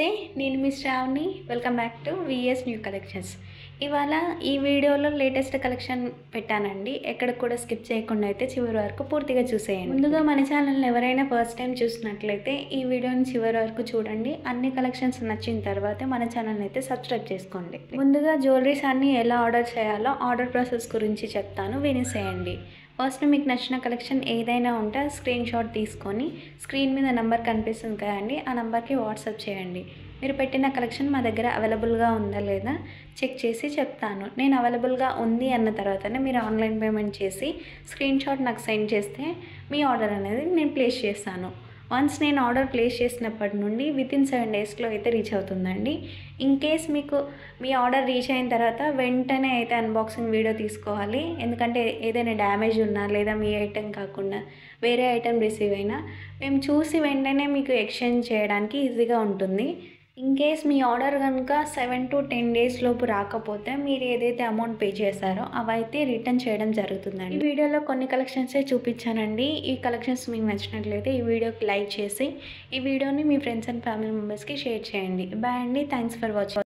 నేను మీ Shravani. Welcome back to VS new collections. ఇవాళ ఈ వీడియోలో లేటెస్ట్ కలెక్షన్ పెట్టానండి. ఎక్కడ కూడా స్కిప్ చేయకుండా అయితే చివరి వరకు పూర్తిగా చూసేయండి. ముందుగా మన ఛానల్ని ఎవరైనా ఫస్ట్ టైం చూసినట్లయితే ఈ వీడియోని చివరి వరకు చూడండి. అన్ని కలెక్షన్స్ నచ్చిన తర్వాత మన ఛానల్ని అయితే సబ్స్క్రైబ్ చేసుకోండి. ముందుగా జ్యువెలరీస్ అన్నీ ఎలా ఆర్డర్ చేయాలో ఆర్డర్ ప్రాసెస్ గురించి చెప్తాను, వినేసేయండి. ఫస్ట్ మీకు నచ్చిన కలెక్షన్ ఏదైనా ఉంటే స్క్రీన్ షాట్ తీసుకొని స్క్రీన్ మీద నెంబర్ కనిపిస్తుంది కదండి, ఆ నెంబర్కి వాట్సాప్ చేయండి. మీరు పెట్టిన కలెక్షన్ మా దగ్గర అవైలబుల్గా ఉందా లేదా చెక్ చేసి చెప్తాను. నేను అవైలబుల్గా ఉంది అన్న తర్వాతనే మీరు ఆన్లైన్ పేమెంట్ చేసి స్క్రీన్ షాట్ నాకు సెండ్ చేస్తే మీ ఆర్డర్ అనేది నేను ప్లేస్ చేస్తాను. వన్స్ నేను ఆర్డర్ ప్లేస్ చేసినప్పటి నుండి వితిన్ 7 డేస్లో అయితే రీచ్ అవుతుందండి. ఇన్ కేస్ మీకు మీ ఆర్డర్ రీచ్ అయిన తర్వాత వెంటనే అయితే అన్బాక్సింగ్ వీడియో తీసుకోవాలి. ఎందుకంటే ఏదైనా డ్యామేజ్ ఉన్నా లేదా మీ ఐటెం కాకుండా వేరే ఐటెం రిసీవ్ అయినా మేము చూసి వెంటనే మీకు ఎక్స్చేంజ్ చేయడానికి ఈజీగా ఉంటుంది. ఇన్ కేస్ మీ ఆర్డర్ కనుక 7 to 10 డేస్ లోపు రాకపోతే మీరు ఏదైతే అమౌంట్ పే చేశారో అవైతే రిటర్న్ చేయడం జరుగుతుందండి. ఈ వీడియోలో కొన్ని కలెక్షన్సే చూపించానండి. ఈ కలెక్షన్స్ మీకు నచ్చినట్లయితే ఈ వీడియోకి లైక్ చేసి ఈ వీడియోని మీ ఫ్రెండ్స్ అండ్ ఫ్యామిలీ మెంబర్స్కి షేర్ చేయండి. బాయ్ అండి, థ్యాంక్స్ ఫర్ వాచింగ్.